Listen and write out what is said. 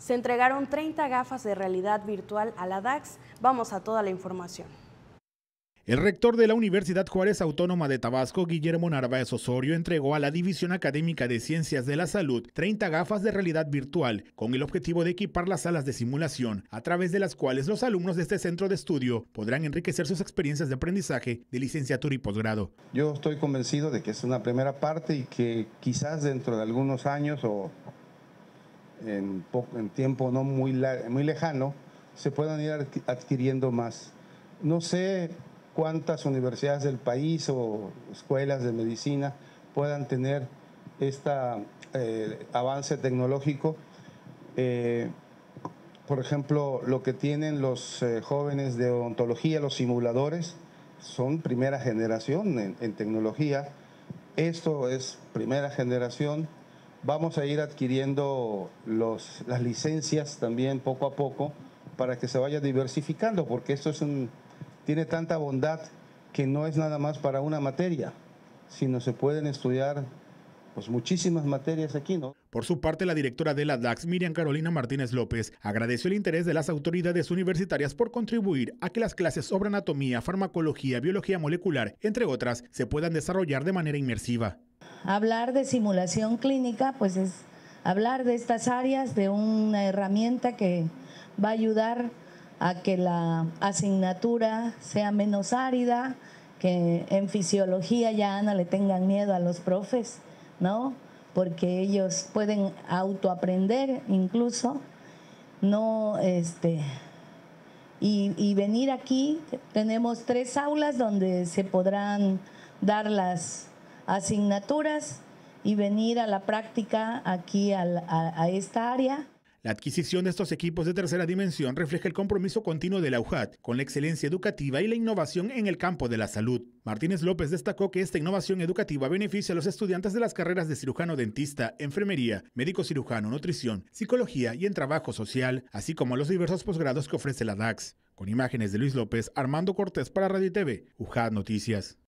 Se entregaron 30 gafas de realidad virtual a la DACS. Vamos a toda la información. El rector de la Universidad Juárez Autónoma de Tabasco, Guillermo Narváez Osorio, entregó a la División Académica de Ciencias de la Salud 30 gafas de realidad virtual con el objetivo de equipar las salas de simulación, a través de las cuales los alumnos de este centro de estudio podrán enriquecer sus experiencias de aprendizaje de licenciatura y posgrado. Yo estoy convencido de que es una primera parte y que quizás dentro de algunos años o en tiempo no muy lejano se puedan ir adquiriendo más. No sé cuántas universidades del país o escuelas de medicina puedan tener este avance tecnológico. Por ejemplo, lo que tienen los jóvenes de odontología, los simuladores, son primera generación en tecnología. Esto es primera generación. Vamos a ir adquiriendo las licencias también poco a poco para que se vaya diversificando, porque esto tiene tanta bondad que no es nada más para una materia, sino se pueden estudiar pues muchísimas materias aquí, ¿no? Por su parte, la directora de la DACS, Miriam Carolina Martínez López, agradeció el interés de las autoridades universitarias por contribuir a que las clases sobre anatomía, farmacología, biología molecular, entre otras, se puedan desarrollar de manera inmersiva. Hablar de simulación clínica, pues es hablar de estas áreas, de una herramienta que va a ayudar a que la asignatura sea menos árida, que en fisiología ya no le tengan miedo a los profes, ¿no? Porque ellos pueden autoaprender incluso, no y venir aquí. Tenemos 3 aulas donde se podrán dar las asignaturas y venir a la práctica aquí a esta área. La adquisición de estos equipos de tercera dimensión refleja el compromiso continuo de la UJAT con la excelencia educativa y la innovación en el campo de la salud. Martínez López destacó que esta innovación educativa beneficia a los estudiantes de las carreras de cirujano dentista, enfermería, médico cirujano, nutrición, psicología y en trabajo social, así como a los diversos posgrados que ofrece la DACS. Con imágenes de Luis López, Armando Cortés para Radio y TV, UJAT Noticias.